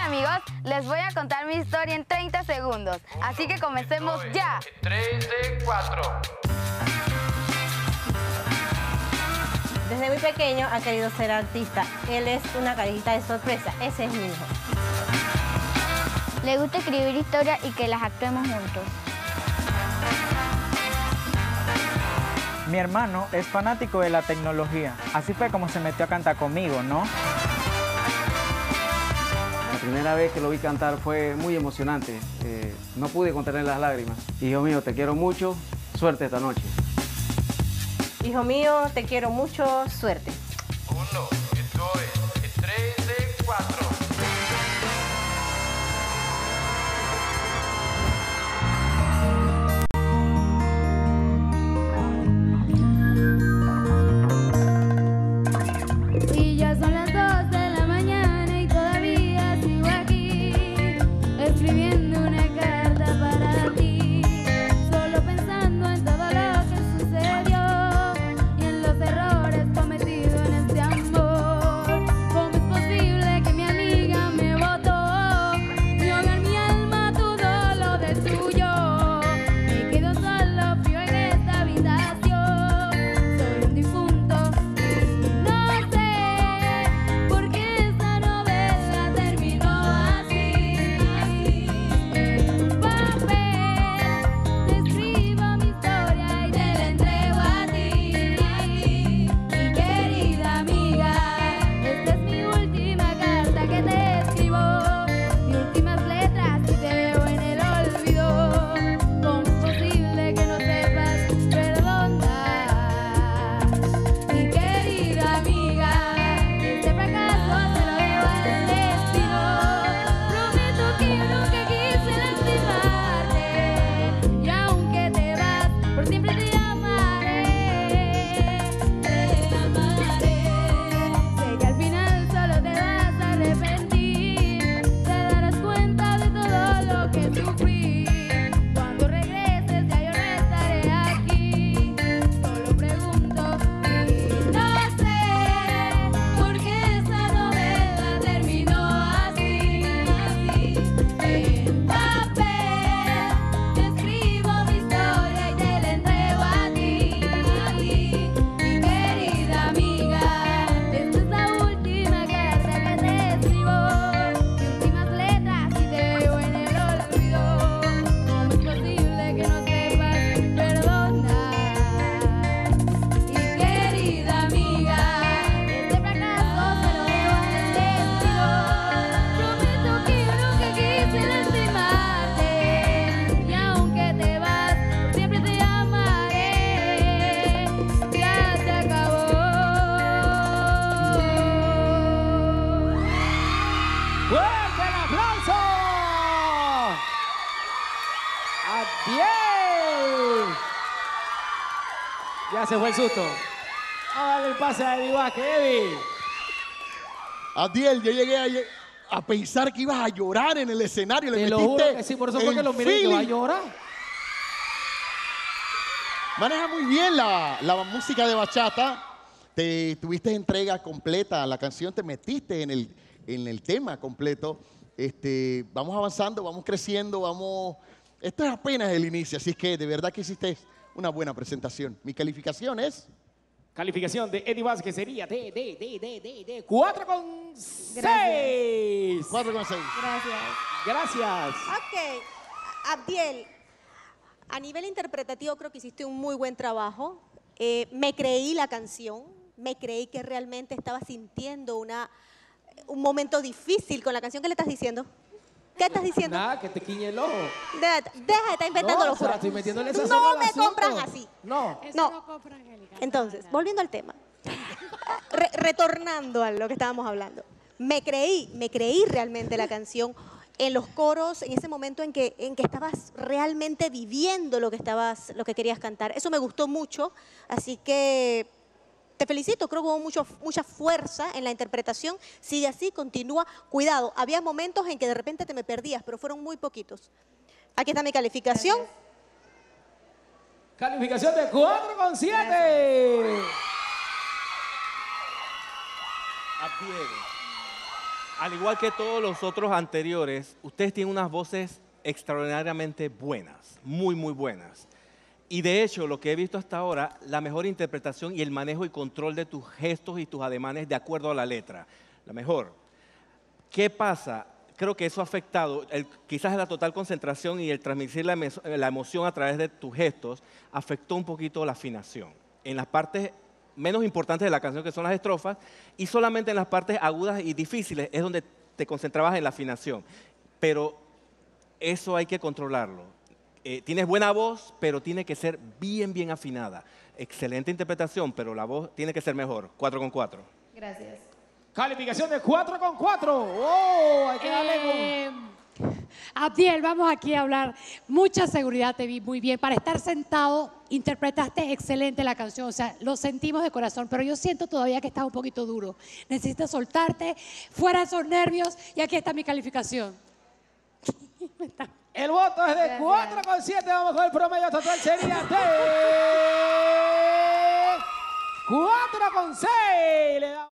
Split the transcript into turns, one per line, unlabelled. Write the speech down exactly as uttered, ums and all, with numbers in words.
amigos, les voy a contar mi historia en treinta segundos. Así que comencemos ya.
tres, cuatro.
Desde muy pequeño ha querido ser artista. Él es una cajita de sorpresa. Ese es mi hijo.
Le gusta escribir historias y que las actuemos juntos.
Mi hermano es fanático de la tecnología. Así fue como se metió a cantar conmigo, ¿no?
La primera vez que lo vi cantar fue muy emocionante. Eh, no pude contener las lágrimas. Hijo mío, te quiero mucho. Suerte esta noche.
Hijo mío, te quiero mucho. Suerte.
Uno, dos, tres, cuatro.
Y ya son las dos de la mañana y todavía sigo aquí, escribiendo una carta para ti, solo pensando en todo lo que sucedió y en los errores cometidos en este amor. ¿Cómo es posible que mi amiga me botó y ahogar mi alma todo lo destruyó? Me quedo solo, frío en esta habitación, soy un difunto. No sé por qué esta novela terminó así. En papel te escribo mi historia y te la entrego a ti. Mi querida amiga, esta es mi última carta que te escribo. Mis últimas letras y te veo en el olvido. ¿Cómo es posible que no sepas perdonar? Mi querida amiga, este fracaso se lo debo al destino. Prometo que yo nunca quise lastimarte, y aunque te vas, por siempre te amaré, te amaré. Sé que al final solo te vas a arrepentir, te darás cuenta de todo lo que sufrí. Cuando regreses ya yo no estaré aquí, solo pregunto y no sé por qué esta novela terminó así. En papel te escribo mi historia y te la entrego a ti. Mi querida amiga, esta es la última carta que te escribo. Mis últimas letras y te veo en el olvido. ¿Cómo es posible que no sepas perdonar? Mi querida amiga, este fracaso se lo debo al destino. Prometo que yo nunca quise lastimarte, y aunque te vas, por siempre te amaré. Ya se acabó.
¡Fuerte el aplauso! ¡Adiel! Ya se fue el susto. Vamos a darle el pase a Eddie Vázquez. Eddie.
Adiel, yo llegué a, lle- a pensar que ibas a llorar en el escenario. Le
Te lo
metiste
juro que sí, por eso fue
el
que lo miré y yo, ¿va a
feeling.
llorar?
Maneja muy bien la, la música de bachata. Te tuviste entrega completa a la canción, te metiste en el, en el tema completo. Este, vamos avanzando, vamos creciendo, vamos. Esto es apenas el inicio, así es que de verdad que hiciste una buena presentación. Mi calificación es
Calificación de Eddie Vázquez sería de, de, de, de, de, de cuatro con seis.
cuatro coma seis.
Gracias.
Gracias.
Ok, Abdiel, a nivel interpretativo creo que hiciste un muy buen trabajo. Eh, me creí la canción, me creí que realmente estaba sintiendo una, un momento difícil con la canción. ¿Qué le estás diciendo? ¿Qué estás diciendo?
Nada, que te quiñe el ojo.
Deja, deja de estar inventando
No,
locura.
o sea, estoy metiéndole esa
No
sola al
me
asunto.
compras así.
No.
No. Entonces, volviendo al tema, Re- retornando a lo que estábamos hablando, me creí, me creí realmente la canción en los coros, en ese momento en que, en que estabas realmente viviendo lo que estabas, lo que querías cantar. Eso me gustó mucho, así que te felicito, creo que hubo mucho, mucha fuerza en la interpretación. Sigue así, continúa. Cuidado, había momentos en que de repente te me perdías, pero fueron muy poquitos. Aquí está mi calificación.
Calificación de cuatro con siete.
Abdiel.
Al igual que todos los otros anteriores, ustedes tienen unas voces extraordinariamente buenas, muy, muy buenas. Y de hecho, lo que he visto hasta ahora, la mejor interpretación y el manejo y control de tus gestos y tus ademanes de acuerdo a la letra. La mejor. ¿Qué pasa? Creo que eso ha afectado, el, quizás la total concentración y el transmitir la, la emoción a través de tus gestos, afectó un poquito la afinación. En las partes menos importantes de la canción, que son las estrofas, y solamente en las partes agudas y difíciles es donde te concentrabas en la afinación. Pero eso hay que controlarlo. Eh, tienes buena voz, pero tiene que ser bien, bien afinada. Excelente interpretación, pero la voz tiene que ser mejor. cuatro con cuatro.
Gracias.
Calificación de cuatro con cuatro. ¡Oh! Hay que darle
Eh, Abdiel, vamos aquí a hablar. Mucha seguridad, te vi muy bien. Para estar sentado, interpretaste excelente la canción. O sea, lo sentimos de corazón, pero yo siento todavía que estás un poquito duro. Necesitas soltarte, fuera esos nervios, y aquí está mi calificación.
El voto es de cuatro con siete. Vamos con el promedio total. Sería de cuatro con seis. Le damos